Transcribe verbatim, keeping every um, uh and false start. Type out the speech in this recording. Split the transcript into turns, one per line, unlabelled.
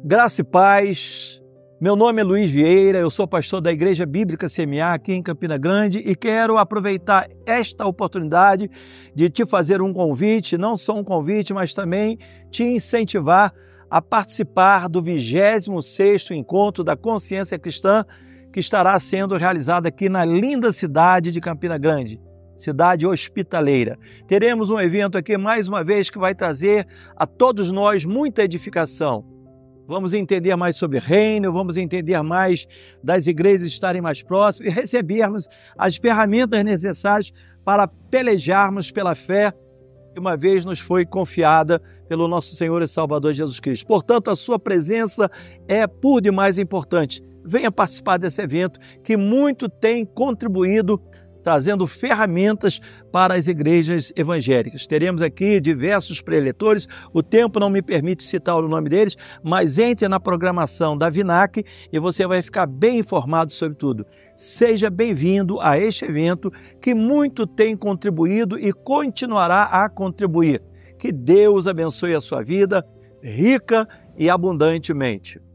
Graça e paz, meu nome é Luiz Vieira, eu sou pastor da Igreja Bíblica C M A aqui em Campina Grande e quero aproveitar esta oportunidade de te fazer um convite, não só um convite, mas também te incentivar a participar do vigésimo sexto Encontro da Consciência Cristã que estará sendo realizado aqui na linda cidade de Campina Grande, cidade hospitaleira. Teremos um evento aqui mais uma vez que vai trazer a todos nós muita edificação. Vamos entender mais sobre o reino, vamos entender mais das igrejas estarem mais próximas e recebermos as ferramentas necessárias para pelejarmos pela fé que uma vez nos foi confiada pelo nosso Senhor e Salvador Jesus Cristo. Portanto, a sua presença é por demais importante. Venha participar desse evento que muito tem contribuído trazendo ferramentas para as igrejas evangélicas. Teremos aqui diversos preletores, o tempo não me permite citar o nome deles, mas entre na programação da Vinac e você vai ficar bem informado sobre tudo. Seja bem-vindo a este evento que muito tem contribuído e continuará a contribuir. Que Deus abençoe a sua vida rica e abundantemente.